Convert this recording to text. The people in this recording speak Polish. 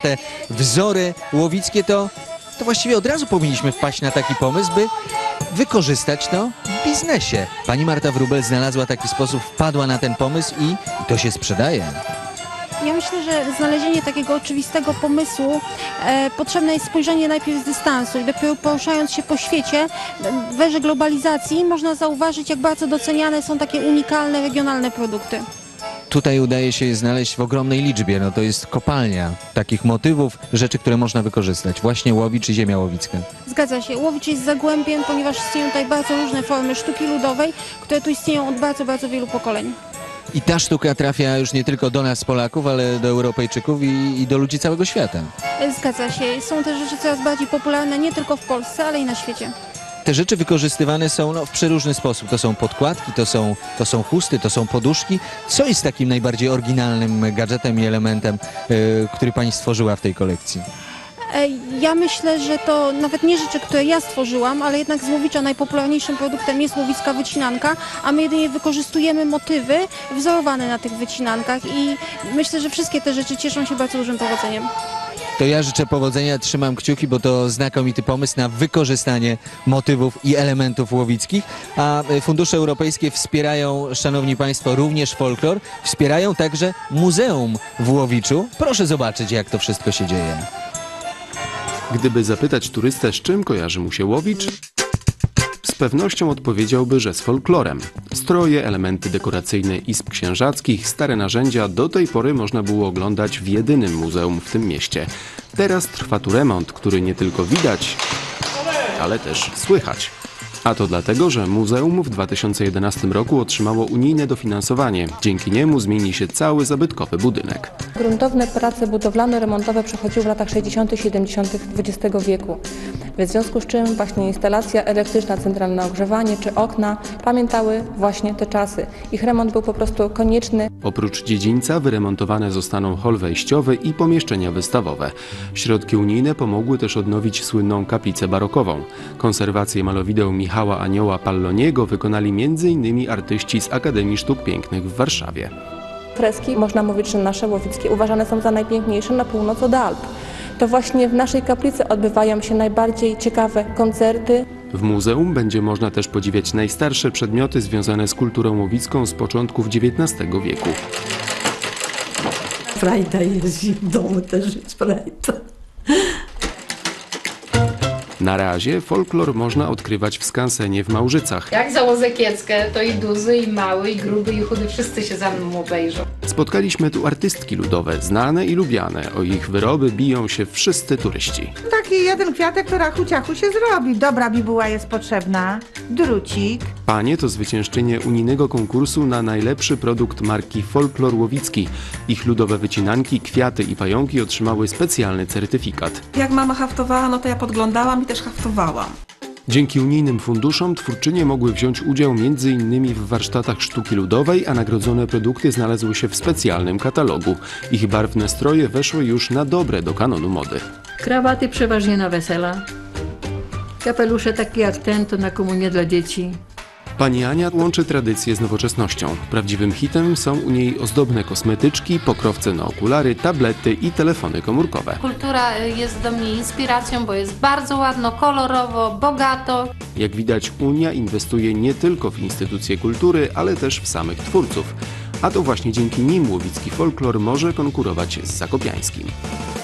te wzory łowickie, to właściwie od razu powinniśmy wpaść na taki pomysł, by wykorzystać to w biznesie. Pani Marta Wróbel znalazła taki sposób, wpadła na ten pomysł i to się sprzedaje. Ja myślę, że znalezienie takiego oczywistego pomysłu potrzebne jest spojrzenie najpierw z dystansu i dopiero poruszając się po świecie, w erze globalizacji można zauważyć, jak bardzo doceniane są takie unikalne, regionalne produkty. Tutaj udaje się je znaleźć w ogromnej liczbie. No to jest kopalnia takich motywów, rzeczy, które można wykorzystać. Właśnie Łowicz i ziemia łowicka. Zgadza się. Łowicz jest zagłębiem, ponieważ istnieją tutaj bardzo różne formy sztuki ludowej, które tu istnieją od bardzo, bardzo wielu pokoleń. I ta sztuka trafia już nie tylko do nas, Polaków, ale do Europejczyków i do ludzi całego świata. Zgadza się. Są te rzeczy coraz bardziej popularne nie tylko w Polsce, ale i na świecie. Te rzeczy wykorzystywane są w przeróżny sposób. To są podkładki, to są chusty, to są poduszki. Co jest takim najbardziej oryginalnym gadżetem i elementem, który pani stworzyła w tej kolekcji? Ja myślę, że to nawet nie rzeczy, które ja stworzyłam, ale jednak z Łowicza najpopularniejszym produktem jest łowicka wycinanka, a my jedynie wykorzystujemy motywy wzorowane na tych wycinankach i myślę, że wszystkie te rzeczy cieszą się bardzo dużym powodzeniem. To ja życzę powodzenia, trzymam kciuki, bo to znakomity pomysł na wykorzystanie motywów i elementów łowickich, a fundusze europejskie wspierają, szanowni państwo, również folklor, wspierają także muzeum w Łowiczu. Proszę zobaczyć, jak to wszystko się dzieje. Gdyby zapytać turystę, z czym kojarzy mu się Łowicz, z pewnością odpowiedziałby, że z folklorem. Stroje, elementy dekoracyjne izb księżackich, stare narzędzia do tej pory można było oglądać w jedynym muzeum w tym mieście. Teraz trwa tu remont, który nie tylko widać, ale też słychać. A to dlatego, że muzeum w 2011 roku otrzymało unijne dofinansowanie. Dzięki niemu zmieni się cały zabytkowy budynek. Gruntowne prace budowlano-remontowe przechodziły w latach 60. i 70. XX wieku. W związku z czym właśnie instalacja elektryczna, centralne ogrzewanie czy okna pamiętały właśnie te czasy. Ich remont był po prostu konieczny. Oprócz dziedzińca wyremontowane zostaną hol wejściowy i pomieszczenia wystawowe. Środki unijne pomogły też odnowić słynną kaplicę barokową. Konserwację malowideł Michała Anioła Palloniego wykonali m.in. artyści z Akademii Sztuk Pięknych w Warszawie. Freski, można mówić, że nasze łowickie uważane są za najpiękniejsze na północ od Alp. To właśnie w naszej kaplicy odbywają się najbardziej ciekawe koncerty. W muzeum będzie można też podziwiać najstarsze przedmioty związane z kulturą łowicką z początków XIX wieku. Frajda jest i w domu też jest frajda. Na razie folklor można odkrywać w skansenie w Małżycach. Jak założę kieckę, to i duży, i mały, i gruby, i chudy, wszyscy się za mną obejrzą. Spotkaliśmy tu artystki ludowe, znane i lubiane. O ich wyroby biją się wszyscy turyści. Taki jeden kwiatek, który ciachu się zrobi. Dobra bibuła jest potrzebna, drucik. Panie to zwyciężczynie unijnego konkursu na najlepszy produkt marki Folklor Łowicki. Ich ludowe wycinanki, kwiaty i pająki otrzymały specjalny certyfikat. Jak mama haftowała, no to ja podglądałam i też haftowałam. Dzięki unijnym funduszom twórczynie mogły wziąć udział m.in. w warsztatach sztuki ludowej, a nagrodzone produkty znalazły się w specjalnym katalogu. Ich barwne stroje weszły już na dobre do kanonu mody. Krawaty przeważnie na wesela, kapelusze takie jak ten to na komunię dla dzieci. Pani Ania łączy tradycję z nowoczesnością. Prawdziwym hitem są u niej ozdobne kosmetyczki, pokrowce na okulary, tablety i telefony komórkowe. Kultura jest do mnie inspiracją, bo jest bardzo ładno, kolorowo, bogato. Jak widać, Unia inwestuje nie tylko w instytucje kultury, ale też w samych twórców. A to właśnie dzięki nim łowicki folklor może konkurować z zakopiańskim.